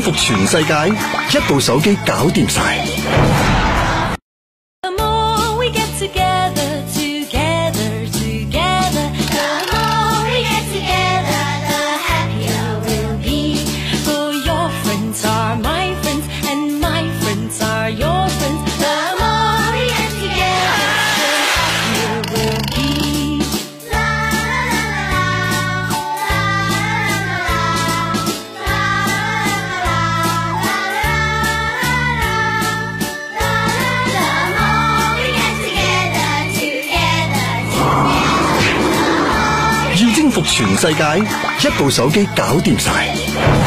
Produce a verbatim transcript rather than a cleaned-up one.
服全世界，一部手機搞掂晒。征服全世界，一部手機搞掂晒。